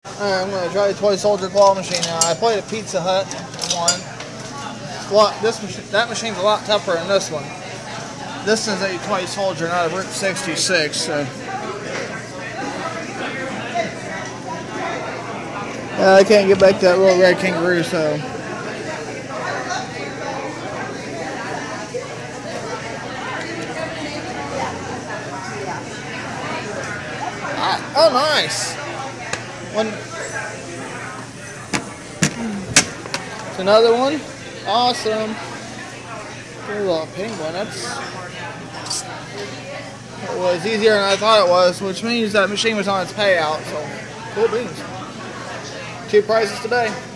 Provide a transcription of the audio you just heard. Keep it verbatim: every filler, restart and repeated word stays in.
Alright, I'm going to try the Toy Soldier claw machine now. I played at Pizza Hut one. Well, this machine, that machine's a lot tougher than this one. This is a Toy Soldier, not a Route sixty-six. So. Uh, I can't get back to that little red kangaroo, so. Ah, oh, nice. One. It's another one. Awesome. Good little penguin. That's. It was easier than I thought it was, which means that machine was on its payout. So, cool beans. Two prizes today.